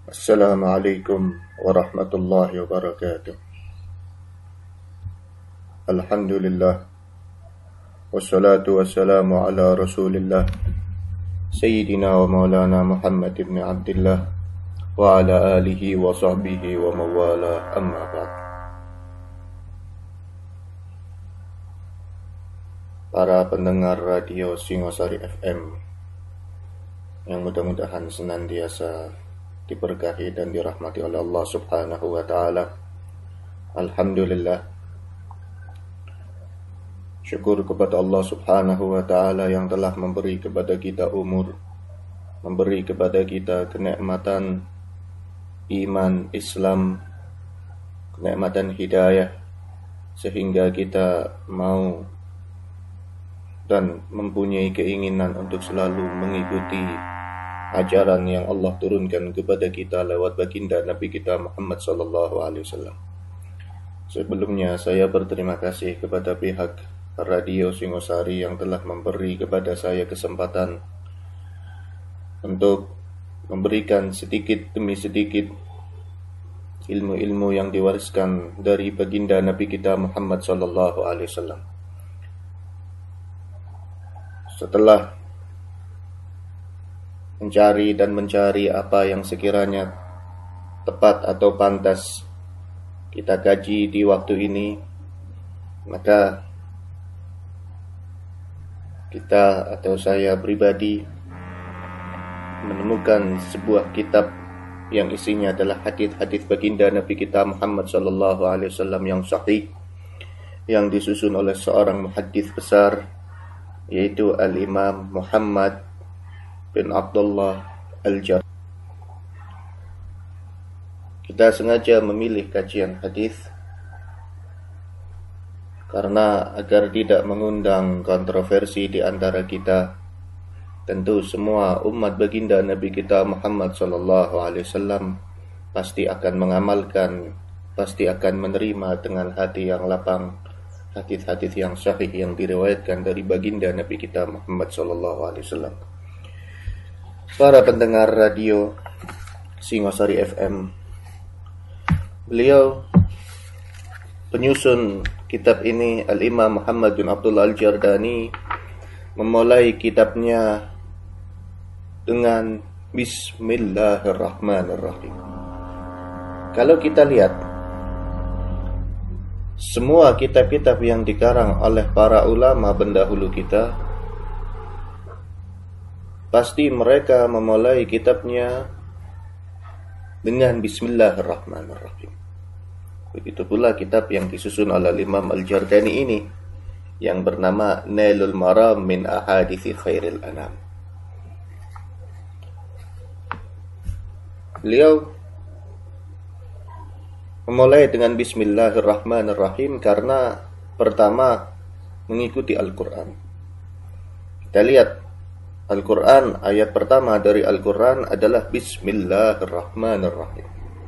Assalamualaikum warahmatullahi wabarakatuh. Alhamdulillah. Wassalatu wassalamu ala rasulillah Sayyidina wa maulana Muhammad ibn Abdullah wa ala alihi wa sahbihi wa mawala, amma ba'd. Para pendengar radio Singosari FM yang mudah-mudahan senantiasa diberkahi dan dirahmati oleh Allah Subhanahu wa taala. Alhamdulillah. Syukur kepada Allah Subhanahu wa taala yang telah memberi kepada kita umur, memberi kepada kita kenikmatan iman, Islam, kenikmatan hidayah, sehingga kita mau dan mempunyai keinginan untuk selalu mengikuti ajaran yang Allah turunkan kepada kita lewat baginda Nabi kita Muhammad sallallahu alaihi wasallam. Sebelumnya saya berterima kasih kepada pihak Radio Singosari yang telah memberi kepada saya kesempatan untuk memberikan sedikit demi sedikit ilmu-ilmu yang diwariskan dari baginda Nabi kita Muhammad sallallahu alaihi wasallam. Setelah mencari apa yang sekiranya tepat atau pantas kita kaji di waktu ini, maka kita atau saya pribadi menemukan sebuah kitab yang isinya adalah hadis-hadis baginda Nabi kita Muhammad sallallahu alaihi wasallam yang sahih, yang disusun oleh seorang muhaddits besar, yaitu Al-Imam Muhammad bin Abdullah Al-Jar. Kita sengaja memilih kajian hadis karena agar tidak mengundang kontroversi di antara kita. Tentu semua umat baginda Nabi kita Muhammad sallallahu alaihi wasallam pasti akan mengamalkan, pasti akan menerima dengan hati yang lapang hadis-hadis yang sahih yang diriwayatkan dari baginda Nabi kita Muhammad sallallahu alaihi wasallam. Para pendengar radio Singosari FM, beliau penyusun kitab ini, Al-Imam Muhammad bin Abdullah Al-Jardani, memulai kitabnya dengan Bismillahirrahmanirrahim. Kalau kita lihat semua kitab-kitab yang dikarang oleh para ulama pendahulu kita, pasti mereka memulai kitabnya dengan Bismillahirrahmanirrahim. Begitu pula kitab yang disusun oleh Imam Al-Jardani ini yang bernama Nailul Maram min Ahadithi Khairil Anam. Beliau memulai dengan Bismillahirrahmanirrahim karena pertama mengikuti Al-Quran. Kita lihat Al-Quran, ayat pertama dari Al-Quran adalah Bismillahirrahmanirrahim.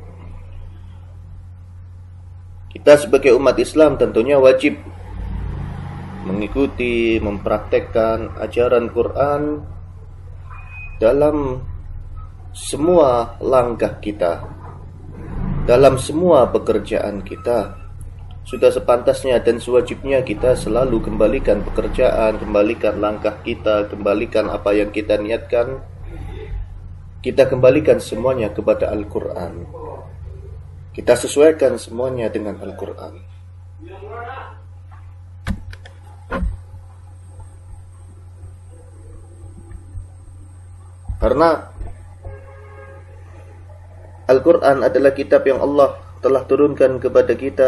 Kita sebagai umat Islam tentunya wajib mengikuti, mempraktekkan ajaran Quran dalam semua langkah kita, dalam semua pekerjaan kita. Sudah sepantasnya dan sewajibnya kita selalu kembalikan pekerjaan, kembalikan langkah kita, kembalikan apa yang kita niatkan, kita kembalikan semuanya kepada Al-Quran. Kita sesuaikan semuanya dengan Al-Quran. Karena Al-Quran adalah kitab yang Allah telah turunkan kepada kita,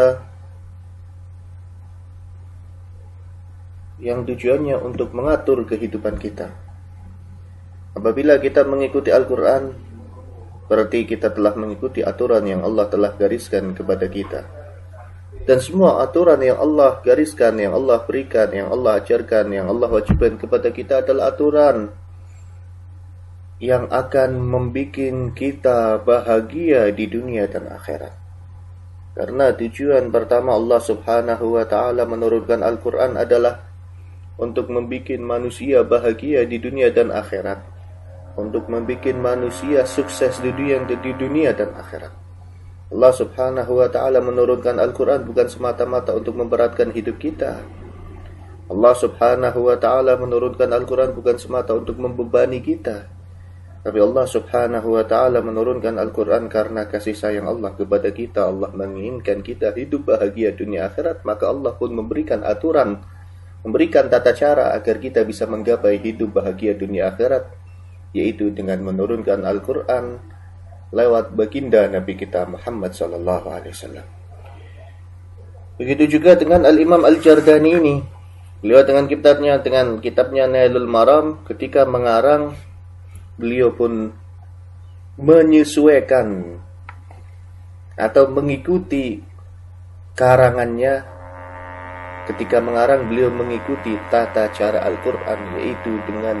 yang tujuannya untuk mengatur kehidupan kita. Apabila kita mengikuti Al-Quran, berarti kita telah mengikuti aturan yang Allah telah gariskan kepada kita. Dan semua aturan yang Allah gariskan, yang Allah berikan, yang Allah ajarkan, yang Allah wajibkan kepada kita adalah aturan yang akan membuat kita bahagia di dunia dan akhirat. Karena tujuan pertama Allah Subhanahu wa taala menurunkan Al-Quran adalah untuk membuat manusia bahagia di dunia dan akhirat. untuk membuat manusia sukses di dunia dan akhirat. Allah Subhanahu wa Ta'ala menurunkan Al-Quran bukan semata-mata untuk memberatkan hidup kita. Allah Subhanahu wa Ta'ala menurunkan Al-Quran bukan semata untuk membebani kita. Tapi Allah Subhanahu wa Ta'ala menurunkan Al-Quran karena kasih sayang Allah kepada kita. Allah menginginkan kita hidup bahagia dunia akhirat, maka Allah pun memberikan aturan, memberikan tata cara agar kita bisa menggapai hidup bahagia dunia akhirat, yaitu dengan menurunkan Al-Quran lewat baginda Nabi kita Muhammad sallallahu alaihi wasallam. Begitu juga dengan Al-Imam Al-Jardani ini. Beliau dengan kitabnya Nailul Maram, ketika mengarang, beliau pun menyesuaikan atau mengikuti karangannya. Ketika mengarang, beliau mengikuti tata cara Al-Quran, yaitu dengan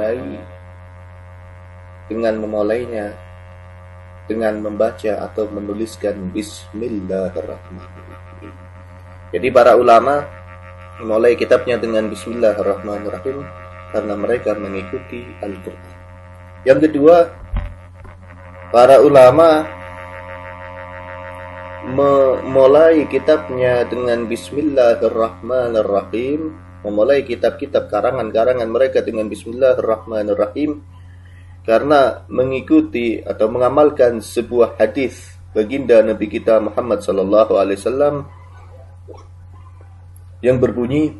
memulainya dengan membaca atau menuliskan Bismillahirrahmanirrahim. Jadi para ulama memulai kitabnya dengan Bismillahirrahmanirrahim karena mereka mengikuti Al-Quran. Yang kedua, para ulama memulai kitabnya dengan Bismillahirrahmanirrahim, memulai kitab-kitab karangan-karangan mereka dengan Bismillahirrahmanirrahim karena mengikuti atau mengamalkan sebuah hadis baginda Nabi kita Muhammad sallallahu alaihi wasallam yang berbunyi,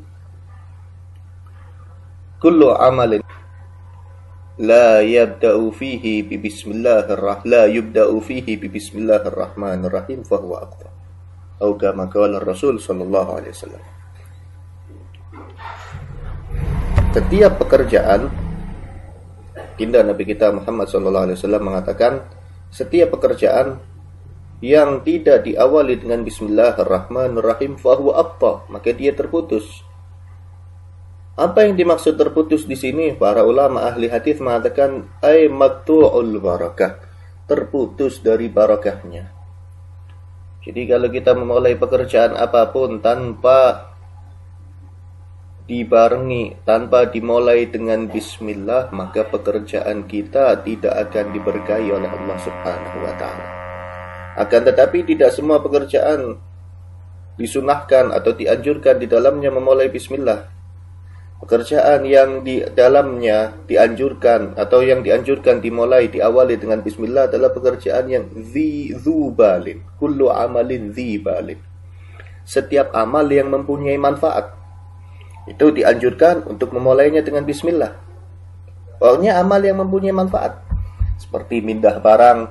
kullu amalin la yubda'u fihi bi bismillahirrahmanirrahim fahuwa aqta, atau kama qala Rasul sallallahu alaihi wasallam. Setiap pekerjaan, baginda Nabi kita Muhammad SAW mengatakan, setiap pekerjaan yang tidak diawali dengan Bismillahirrahmanirrahim fahuwa aqta, maka dia terputus. Apa yang dimaksud terputus di sini? Para ulama ahli hadis mengatakan ay maqtu'ul barakah, terputus dari barakahnya. Jadi kalau kita memulai pekerjaan apapun tanpa dimulai dengan bismillah, maka pekerjaan kita tidak akan diberkahi oleh Allah Subhanahu wa Ta'ala. Akan tetapi tidak semua pekerjaan disunahkan atau dianjurkan di dalamnya memulai bismillah. Pekerjaan yang di dalamnya dianjurkan atau yang dianjurkan diawali dengan bismillah adalah pekerjaan yang dzubalin, kullu amalin dzubalin. Setiap amal yang mempunyai manfaat itu dianjurkan untuk memulainya dengan bismillah. Pokoknya amal yang mempunyai manfaat, seperti mindah barang.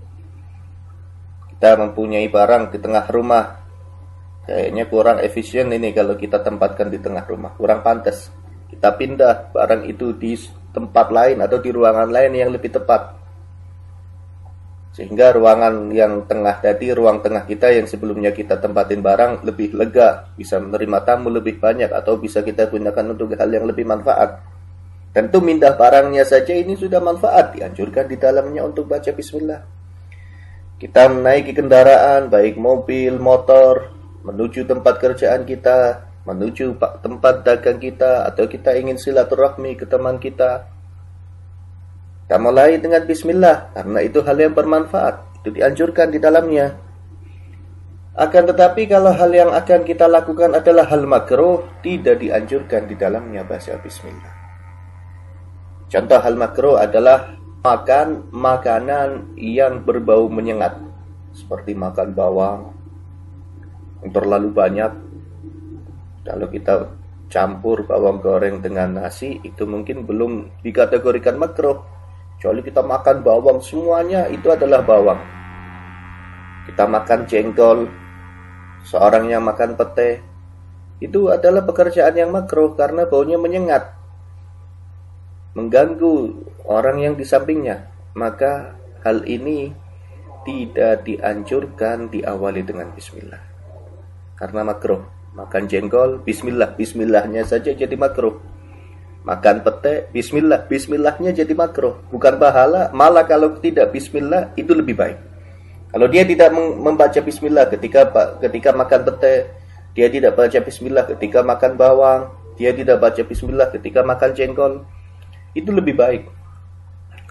Kita mempunyai barang di tengah rumah, kayaknya kurang efisien ini kalau kita tempatkan di tengah rumah, kurang pantas. Kita pindah barang itu di tempat lain atau di ruangan lain yang lebih tepat, sehingga ruangan yang tengah tadi, ruang tengah kita yang sebelumnya kita tempatin barang lebih lega, bisa menerima tamu lebih banyak, atau bisa kita gunakan untuk hal yang lebih manfaat. Tentu mindah barangnya saja ini sudah manfaat, dianjurkan di dalamnya untuk baca bismillah. Kita menaiki kendaraan, baik mobil, motor, menuju tempat kerjaan kita, menuju tempat dagang kita, atau kita ingin silaturahmi ke teman kita, kita mulai dengan bismillah, karena itu hal yang bermanfaat, itu dianjurkan di dalamnya. Akan tetapi kalau hal yang akan kita lakukan adalah hal makruh, tidak dianjurkan di dalamnya baca bismillah. Contoh hal makruh adalah makan makanan yang berbau menyengat, seperti makan bawang yang terlalu banyak. Kalau kita campur bawang goreng dengan nasi, itu mungkin belum dikategorikan makruh. Kecuali kita makan bawang semuanya, itu adalah bawang. Kita makan jengkol, seorang yang makan pete, itu adalah pekerjaan yang makruh karena baunya menyengat, mengganggu orang yang di sampingnya. Maka hal ini tidak dianjurkan diawali dengan bismillah, karena makruh. Makan jengkol, bismillah, bismillahnya saja jadi makruh. Makan pete, bismillah, bismillahnya jadi makruh. Bukan pahala, malah kalau tidak bismillah itu lebih baik. Kalau dia tidak membaca bismillah ketika makan pete, dia tidak baca bismillah ketika makan bawang, dia tidak baca bismillah ketika makan jengkol, itu lebih baik.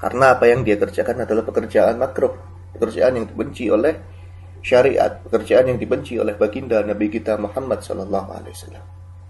Karena apa yang dia kerjakan adalah pekerjaan makruh, pekerjaan yang dibenci oleh syariat, pekerjaan yang dibenci oleh baginda Nabi kita Muhammad sallallahu alaihi wasallam.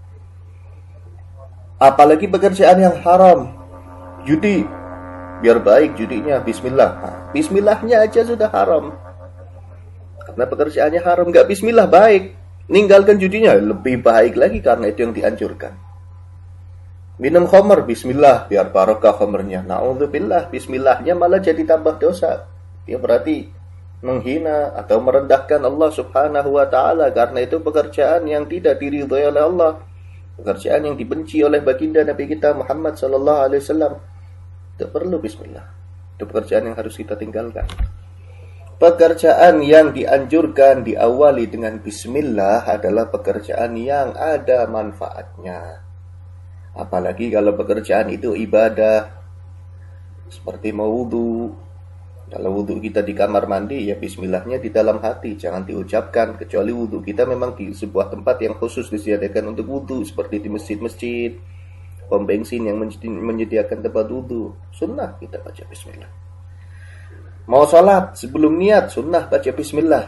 Apalagi pekerjaan yang haram, judi. Biar baik judinya, bismillah. Nah, bismillahnya aja sudah haram. Karena pekerjaannya haram, nggak bismillah baik. Ninggalkan judinya lebih baik lagi karena itu yang dianjurkan. Minum khamr, bismillah, biar barokah khamrnya. Na'udzubillah, bismillahnya malah jadi tambah dosa. Dia berarti menghina atau merendahkan Allah subhanahu wa ta'ala. Karena itu pekerjaan yang tidak diridhai oleh Allah. Pekerjaan yang dibenci oleh baginda Nabi kita Muhammad sallallahu alaihi wasallam. Tidak perlu bismillah. Itu pekerjaan yang harus kita tinggalkan. Pekerjaan yang dianjurkan diawali dengan bismillah adalah pekerjaan yang ada manfaatnya. Apalagi kalau pekerjaan itu ibadah. Seperti mau wudu. Kalau wudu kita di kamar mandi, ya bismillahnya di dalam hati. Jangan diucapkan. Kecuali wudu kita memang di sebuah tempat yang khusus disediakan untuk wudu. Seperti di masjid-masjid, pom bensin yang menyediakan tempat wudu. Sunnah kita baca bismillah. Mau sholat, sebelum niat, sunnah baca bismillah.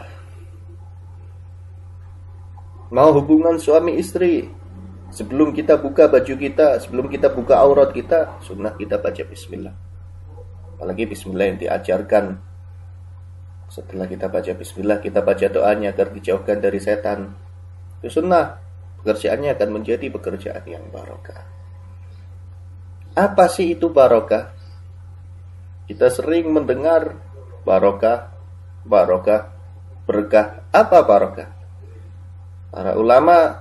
Mau hubungan suami istri, sebelum kita buka baju kita, sebelum kita buka aurat kita, sunnah kita baca bismillah. Apalagi bismillah yang diajarkan. Setelah kita baca bismillah, kita baca doanya agar dijauhkan dari setan. Itu sunnah. Pekerjaannya akan menjadi pekerjaan yang barokah. Apa sih itu barokah? Kita sering mendengar barokah, barokah, berkah. Apa barokah? Para ulama,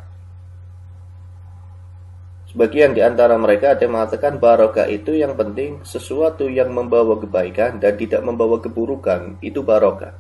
sebagian di antara mereka ada yang mengatakan barokah itu yang penting sesuatu yang membawa kebaikan dan tidak membawa keburukan. Itu barokah.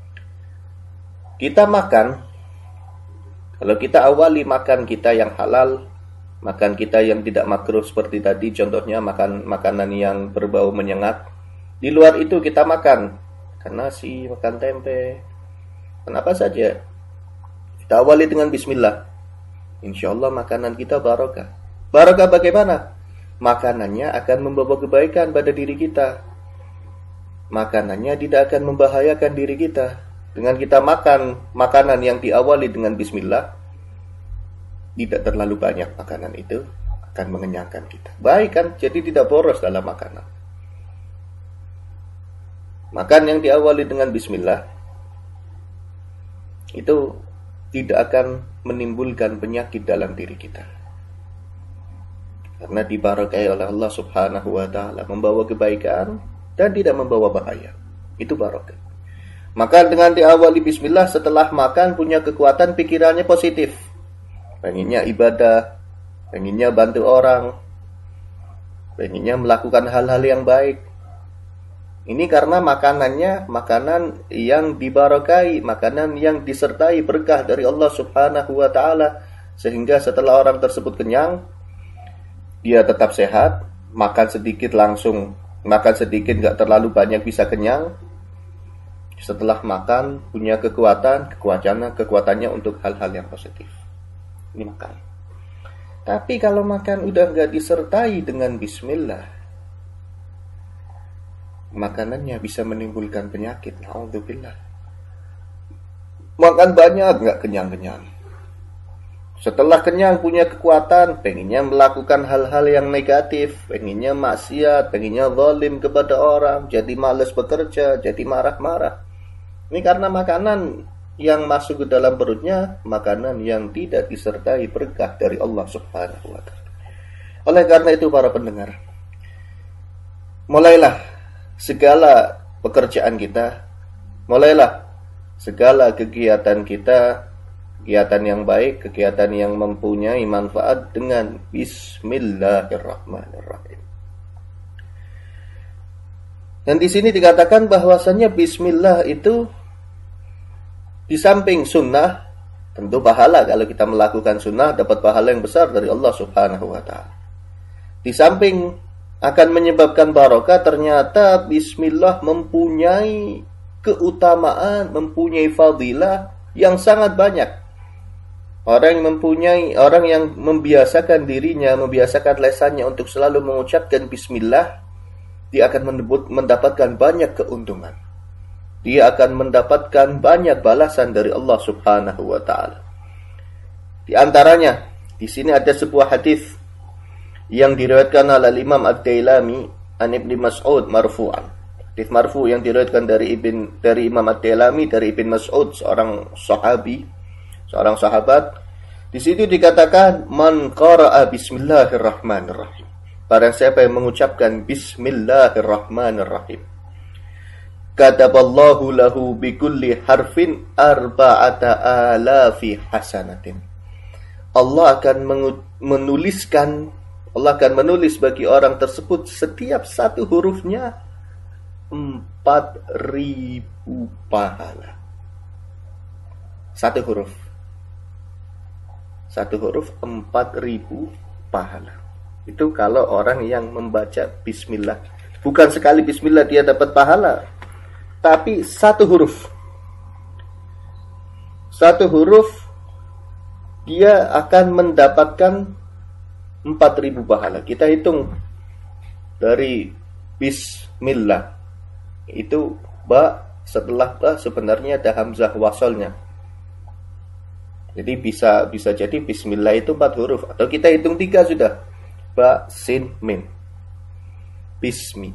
Kita makan, kalau kita awali makan kita yang halal, makan kita yang tidak makruh seperti tadi, contohnya makan makanan yang berbau menyengat. Di luar itu kita makan nasi, makan tempe, kenapa saja. Kita awali dengan bismillah. Insya Allah makanan kita barokah. Barokah bagaimana? Makanannya akan membawa kebaikan pada diri kita. Makanannya tidak akan membahayakan diri kita. Dengan kita makan makanan yang diawali dengan bismillah, tidak terlalu banyak makanan itu akan mengenyangkan kita. Baik kan? Jadi tidak boros dalam makanan. Makan yang diawali dengan bismillah itu tidak akan menimbulkan penyakit dalam diri kita. Karena dibarakahi oleh Allah subhanahu wa ta'ala, membawa kebaikan dan tidak membawa bahaya. Itu barokah. Maka dengan diawali bismillah, setelah makan punya kekuatan, pikirannya positif. Pengennya ibadah, pengennya bantu orang, pengennya melakukan hal-hal yang baik. Ini karena makanannya makanan yang dibarakahi, makanan yang disertai berkah dari Allah subhanahu wa ta'ala. Sehingga setelah orang tersebut kenyang, dia tetap sehat, makan sedikit langsung, makan sedikit gak terlalu banyak bisa kenyang. Setelah makan punya kekuatannya untuk hal-hal yang positif. Ini makan. Tapi kalau makan udah gak disertai dengan bismillah, makanannya bisa menimbulkan penyakit. Na'udzubillah. Makan banyak gak kenyang-kenyang. Setelah kenyang punya kekuatan, pengennya melakukan hal-hal yang negatif, pengennya maksiat, pengennya zalim kepada orang, jadi malas bekerja, jadi marah-marah. Ini karena makanan yang masuk ke dalam perutnya, makanan yang tidak disertai berkah dari Allah subhanahu wa ta'ala. Oleh karena itu para pendengar, mulailah segala pekerjaan kita, mulailah segala kegiatan kita, kegiatan yang baik, kegiatan yang mempunyai manfaat dengan bismillahirrahmanirrahim. Dan di sini dikatakan bahwasanya bismillah itu di samping sunnah, tentu pahala kalau kita melakukan sunnah dapat pahala yang besar dari Allah subhanahu wa ta'ala. Di samping akan menyebabkan barokah, ternyata bismillah mempunyai keutamaan, mempunyai fadilah yang sangat banyak. Orang yang membiasakan dirinya, membiasakan lesannya untuk selalu mengucapkan bismillah, dia akan mendapatkan banyak keuntungan. Dia akan mendapatkan banyak balasan dari Allah Subhanahu wa taala. Di antaranya, di sini ada sebuah hadis yang diriwayatkan oleh Imam Ad-Dailami an Ibnu Mas'ud marfu'an. Hadis marfu yang diriwayatkan dari Imam Ad-Dailami dari Ibnu Mas'ud, seorang sahabat. Di situ dikatakan, man qara'a bismillahirrahmanirrahim. Barang siapa yang mengucapkan bismillahirrahmanirrahim, kataballahu lahu bikulli harfin arba'ata alafi hasanatin. Allah akan menulis bagi orang tersebut setiap satu hurufnya 4.000 pahala. Satu huruf 4.000 pahala. Itu kalau orang yang membaca bismillah. Bukan sekali bismillah dia dapat pahala, tapi satu huruf dia akan mendapatkan 4.000 pahala. Kita hitung dari bismillah. Itu ba, setelah ba sebenarnya ada hamzah wasalnya. Jadi bisa jadi bismillah itu 4 huruf, atau kita hitung 3 sudah. Ba, sin, mim. Bismi.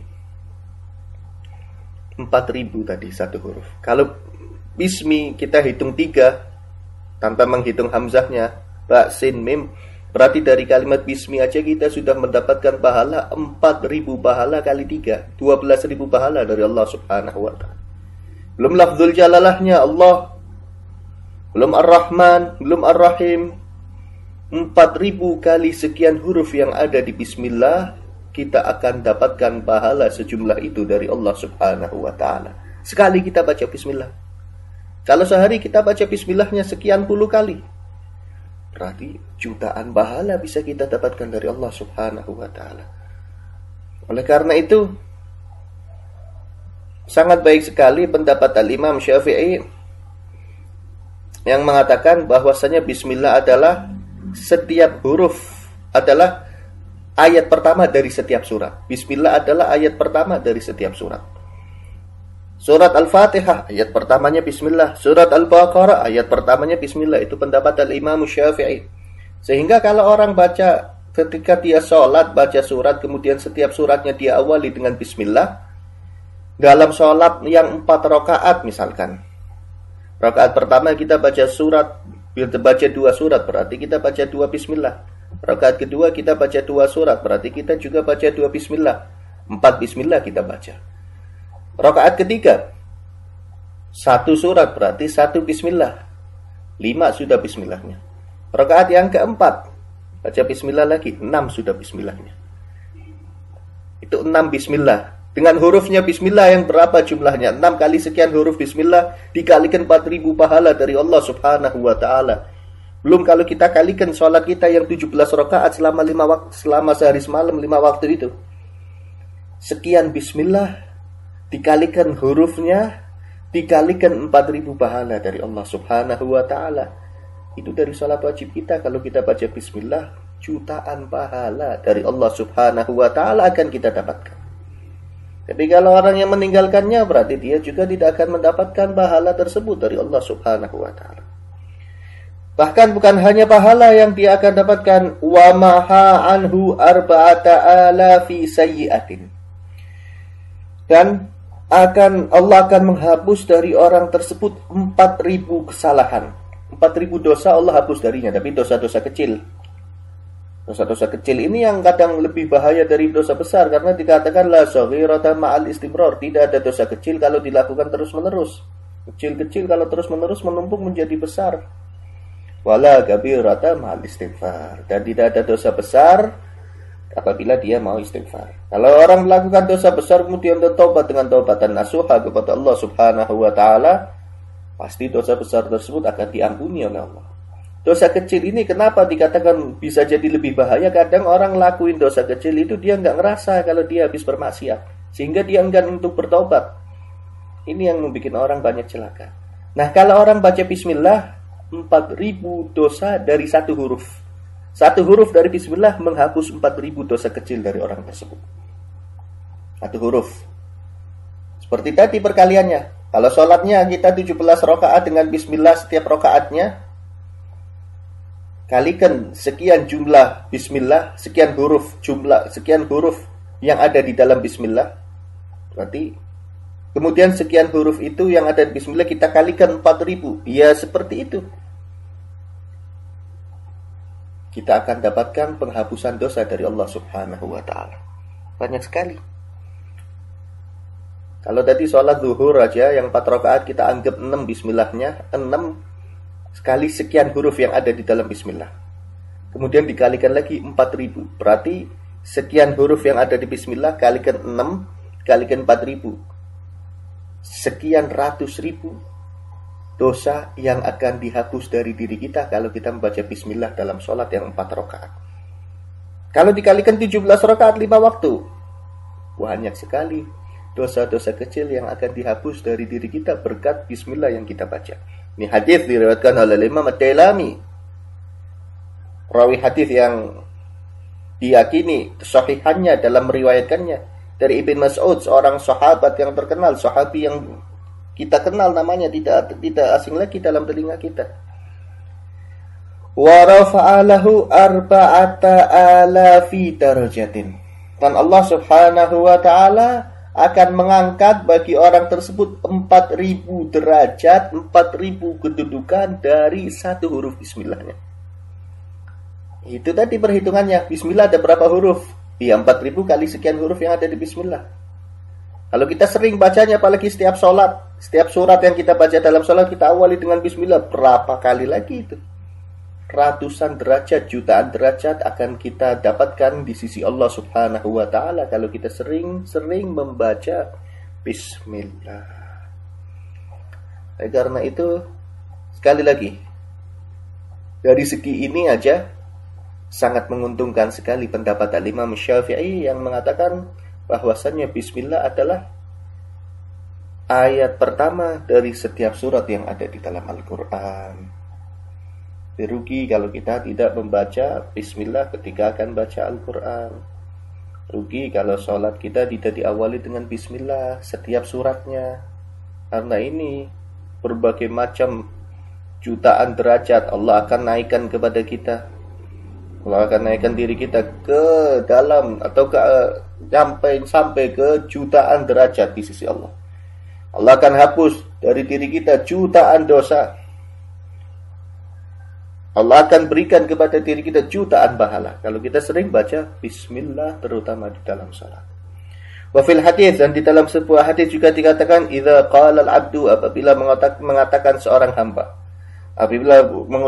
4.000 tadi satu huruf. Kalau bismi kita hitung 3 tanpa menghitung hamzahnya, ba, sin, mim, berarti dari kalimat bismi aja kita sudah mendapatkan pahala 4.000 pahala kali 3, 12.000 pahala dari Allah Subhanahu wa taala. Belum lafzul jalalahnya Allah, belum Ar-Rahman, belum Ar-Rahim. 4.000 kali sekian huruf yang ada di bismillah, kita akan dapatkan pahala sejumlah itu dari Allah Subhanahu wa taala. Sekali kita baca bismillah. Kalau sehari kita baca bismillahnya sekian puluh kali, berarti jutaan pahala bisa kita dapatkan dari Allah Subhanahu wa taala. Oleh karena itu, sangat baik sekali pendapat Al-Imam Syafi'i yang mengatakan bahwasanya bismillah adalah setiap huruf adalah ayat pertama dari setiap surat. Bismillah adalah ayat pertama dari setiap surat. Surat Al-Fatihah ayat pertamanya bismillah. Surat Al-Baqarah ayat pertamanya bismillah. Itu pendapat Al-Imam Syafi'i. Sehingga kalau orang baca ketika dia sholat, baca surat, kemudian setiap suratnya dia awali dengan bismillah. Dalam sholat yang 4 rakaat misalkan, rakaat pertama kita baca 2 surat, berarti kita baca 2 bismillah. Rakaat kedua kita baca 2 surat, berarti kita juga baca 2 bismillah. 4 bismillah kita baca. Rakaat ketiga 1 surat, berarti 1 bismillah. 5 sudah bismillahnya. Rakaat yang keempat baca bismillah lagi, 6 sudah bismillahnya. Itu 6 bismillah. Dengan hurufnya bismillah yang berapa jumlahnya? 6 kali sekian huruf bismillah dikalikan 4.000 pahala dari Allah Subhanahu wa taala. Belum kalau kita kalikan sholat kita yang 17 rakaat selama sehari semalam 5 waktu itu. Sekian bismillah dikalikan hurufnya, dikalikan 4.000 pahala dari Allah Subhanahu wa taala. Itu dari sholat wajib kita, kalau kita baca bismillah, jutaan pahala dari Allah Subhanahu wa taala akan kita dapatkan. Tapi kalau orang yang meninggalkannya, berarti dia juga tidak akan mendapatkan pahala tersebut dari Allah Subhanahu wa taala. Bahkan bukan hanya pahala yang dia akan dapatkan, wa maha anhu arba'ata alafi sayyi'atin. Dan Allah akan menghapus dari orang tersebut 4.000 kesalahan. 4.000 dosa Allah hapus darinya, tapi dosa-dosa kecil. Dosa-dosa kecil ini yang kadang lebih bahaya dari dosa besar, karena dikatakan la saghirata ma'al istimrar, tidak ada dosa kecil kalau dilakukan terus-menerus. Kecil-kecil kalau terus-menerus menumpuk menjadi besar. Wala kabirata ma'al istighfar, dan tidak ada dosa besar apabila dia mau istighfar. Kalau orang melakukan dosa besar kemudian bertobat dengan taubatan nasuha kepada Allah Subhanahu wa taala, pasti dosa besar tersebut akan diampuni oleh Allah. Dosa kecil ini kenapa dikatakan bisa jadi lebih bahaya? Kadang orang lakuin dosa kecil itu dia nggak ngerasa kalau dia habis bermaksiat, sehingga dia enggan untuk bertobat. Ini yang membuat orang banyak celaka. Nah, kalau orang baca bismillah, 4.000 dosa dari satu huruf. Satu huruf dari bismillah menghapus 4.000 dosa kecil dari orang tersebut. Satu huruf. Seperti tadi perkaliannya. Kalau sholatnya kita 17 rakaat dengan bismillah setiap rakaatnya, kalikan sekian jumlah bismillah, sekian huruf jumlah, sekian huruf yang ada di dalam bismillah. Berarti kemudian sekian huruf itu yang ada di bismillah kita kalikan 4000. Ya seperti itu. Kita akan dapatkan penghapusan dosa dari Allah Subhanahu wa ta'ala. Banyak sekali. Kalau tadi sholat zuhur aja yang 4 rakaat kita anggap 6 bismillahnya, 6 sekali sekian huruf yang ada di dalam bismillah. Kemudian dikalikan lagi 4000. Berarti sekian huruf yang ada di bismillah kalikan 6 kalikan 4000. Sekian ratus ribu dosa yang akan dihapus dari diri kita kalau kita membaca bismillah dalam sholat yang 4 rakaat. Kalau dikalikan 17 rakaat 5 waktu, banyak sekali dosa-dosa kecil yang akan dihapus dari diri kita berkat bismillah yang kita baca. Ini hadis diriwayatkan oleh Imam Ad-Dailami. Rawi hadis yang diyakini kesahihannya dalam meriwayatkannya dari Ibn Mas'ud, seorang sahabat yang terkenal, sahabi yang kita kenal namanya, tidak asing lagi dalam telinga kita. Wa rafa'alahu arba'ata alafi darajatin. Dan Allah Subhanahu wa ta'ala akan mengangkat bagi orang tersebut 4000 derajat, 4000 kedudukan dari satu huruf bismillahnya. Itu tadi perhitungannya. Bismillah ada berapa huruf? Ya 4000 kali sekian huruf yang ada di bismillah. Kalau kita sering bacanya, apalagi setiap sholat, setiap surat yang kita baca dalam sholat kita awali dengan bismillah, berapa kali lagi itu? Ratusan derajat, jutaan derajat akan kita dapatkan di sisi Allah Subhanahu wa ta'ala kalau kita sering-sering membaca bismillah. Karena itu, sekali lagi, dari segi ini aja sangat menguntungkan sekali pendapat Imam Syafi'i yang mengatakan bahwasannya bismillah adalah ayat pertama dari setiap surat yang ada di dalam Al-Quran. Rugi kalau kita tidak membaca bismillah ketika akan baca Al-Quran. Rugi kalau sholat kita tidak diawali dengan bismillah setiap suratnya. Karena ini berbagai macam jutaan derajat Allah akan naikkan kepada kita. Allah akan naikkan diri kita ke dalam atau ke sampai ke jutaan derajat di sisi Allah. Allah akan hapus dari diri kita jutaan dosa. Allah akan berikan kepada diri kita jutaan pahala kalau kita sering baca bismillah, terutama di dalam salat. Wa fil hadis, dan di dalam sebuah hadis juga dikatakan idza qala al-'abdu, apabila mengatakan seorang hamba, apabila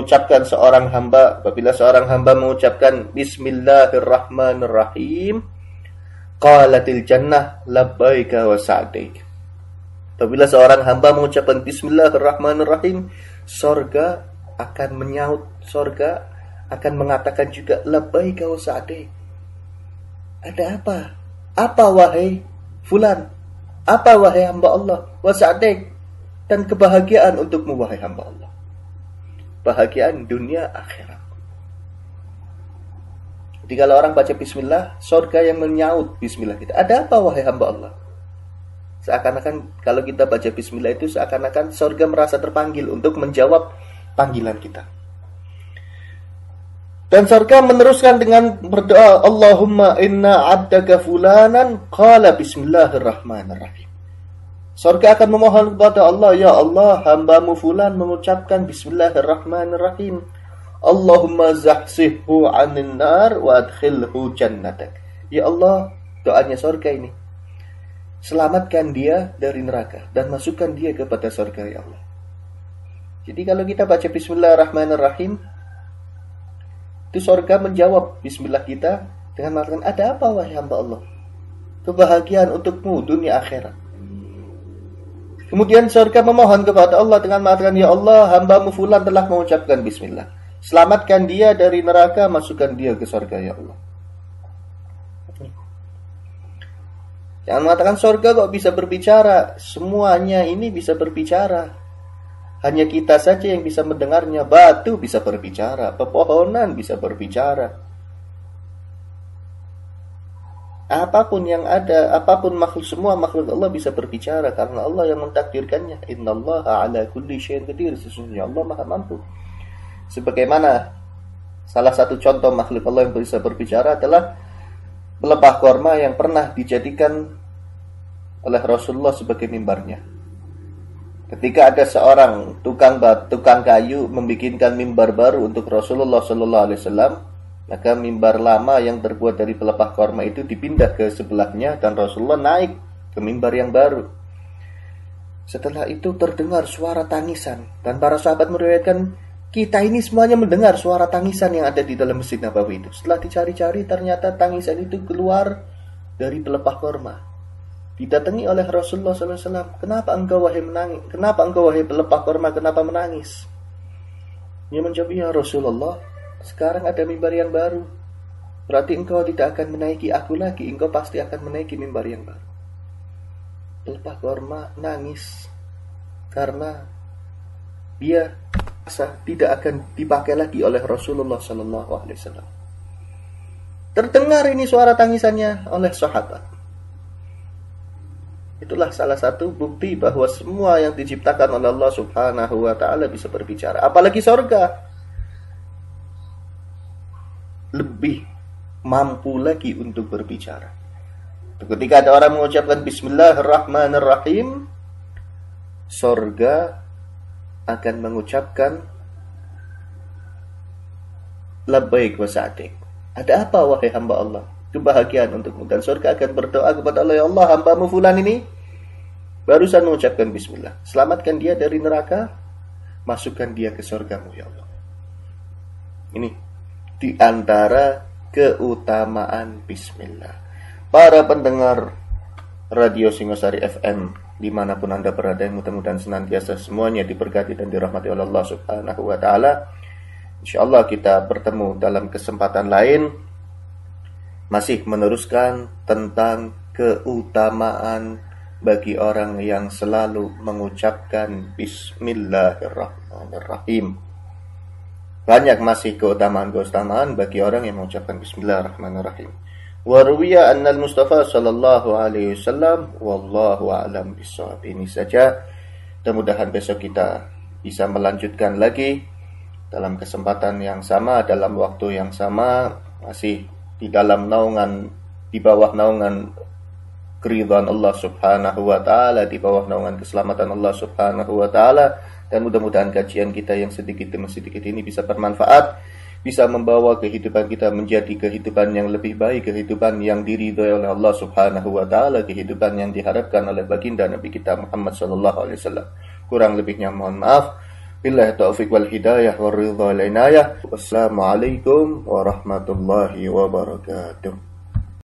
seorang hamba mengucapkan bismillahirrahmanirrahim, qalatil jannah labbaika wa sa'daik. Apabila seorang hamba mengucapkan bismillahirrahmanirrahim, surga akan menyaut, surga akan mengatakan juga labbaika wa sa'daik. Ada apa? Apa wahai fulan? Apa wahai hamba Allah? Wa sa'daik, dan kebahagiaan untukmu wahai hamba Allah. Bahagiaan dunia akhirat. Jadi kalau orang baca bismillah, surga yang menyaut bismillah kita. Ada apa wahai hamba Allah? Seakan-akan kalau kita baca bismillah itu seakan-akan surga merasa terpanggil untuk menjawab panggilan kita. Dan surga meneruskan dengan berdoa, Allahumma inna abdaka fulanan qala bismillahirrahmanirrahim. Surga akan memohon kepada Allah, ya Allah, hambamu fulan mengucapkan bismillahirrahmanirrahim. Allahumma zahsihhu 'anil nar wa adkhilhu jannatak. Ya Allah, doanya surga ini, selamatkan dia dari neraka dan masukkan dia kepada surga, ya Allah. Jadi kalau kita baca bismillahirrahmanirrahim, itu surga menjawab bismillah kita dengan mengatakan, ada apa wahai hamba Allah? Kebahagiaan untukmu dunia akhirat. Kemudian surga memohon kepada Allah dengan mengatakan, ya Allah, hambamu fulan telah mengucapkan bismillah, selamatkan dia dari neraka, masukkan dia ke surga, ya Allah. Jangan mengatakan surga kok bisa berbicara. Semuanya ini bisa berbicara. Hanya kita saja yang bisa mendengarnya. Batu bisa berbicara, pepohonan bisa berbicara. Apapun yang ada, apapun makhluk, semua makhluk Allah bisa berbicara karena Allah yang mentakdirkannya. Innallaha ala kulli syai'in qadir. Sesungguhnya Allah Maha mampu. Sebagaimana salah satu contoh makhluk Allah yang bisa berbicara adalah pelepah korma yang pernah dijadikan oleh Rasulullah sebagai mimbarnya. Ketika ada seorang tukang kayu membikinkan mimbar baru untuk Rasulullah sallallahu alaihi wasallam, maka mimbar lama yang terbuat dari pelepah korma itu dipindah ke sebelahnya dan Rasulullah naik ke mimbar yang baru. Setelah itu terdengar suara tangisan dan para sahabat meriwayatkan, kita ini semuanya mendengar suara tangisan yang ada di dalam Masjid Nabawi itu. Setelah dicari-cari ternyata tangisan itu keluar dari pelepah korma. Didatangi oleh Rasulullah SAW. Kenapa engkau wahai menangis? Kenapa engkau wahai pelepah korma? Kenapa menangis? Dia menjawab, ya Rasulullah, sekarang ada mimbar yang baru. Berarti engkau tidak akan menaiki aku lagi. Engkau pasti akan menaiki mimbar yang baru. Pelepah korma nangis karena dia tidak akan dipakai lagi oleh Rasulullah SAW. Terdengar ini suara tangisannya oleh sahabat. Itulah salah satu bukti bahwa semua yang diciptakan oleh Allah Subhanahu wa taala bisa berbicara. Apalagi surga. Lebih mampu lagi untuk berbicara. Ketika ada orang mengucapkan Bismillahirrahmanirrahim, surga akan mengucapkan labbaik wa sa'dik. Ada apa wahai hamba Allah? Kebahagiaan untukmu. Dan surga akan berdoa kepada Allah, ya Allah, hambamu fulan ini barusan mengucapkan bismillah. Selamatkan dia dari neraka, masukkan dia ke surgamu, ya Allah. Ini di antara keutamaan bismillah. Para pendengar Radio Singosari FM dimanapun Anda berada, yang mudah-mudahan senantiasa semuanya diberkati dan dirahmati oleh Allah Subhanahu wa taala. InsyaAllah kita bertemu dalam kesempatan lain, masih meneruskan tentang keutamaan bagi orang yang selalu mengucapkan Bismillahirrahmanirrahim. Banyak masih keutamaan bagi orang yang mengucapkan Bismillahirrahmanirrahim. Wa ruwiya anna al-Mustafa sallallahu alaihi wasallam wallahu a'lam bishawab. Ini saja. Mudah-mudahan besok kita bisa melanjutkan lagi dalam kesempatan yang sama, dalam waktu yang sama, masih di dalam naungan, di bawah naungan keridhaan Allah Subhanahu wa taala, di bawah naungan keselamatan Allah Subhanahu wa taala, dan mudah-mudahan kajian kita yang sedikit demi sedikit ini bisa bermanfaat, bisa membawa kehidupan kita menjadi kehidupan yang lebih baik, kehidupan yang diridhai oleh Allah Subhanahu wa taala, kehidupan yang diharapkan oleh baginda Nabi kita Muhammad sallallahu alaihi wasallam. Kurang lebihnya mohon maaf. Billahi taufiq wal hidayah wal ridha wal inayah. Wassalamualaikum warahmatullahi wabarakatuh.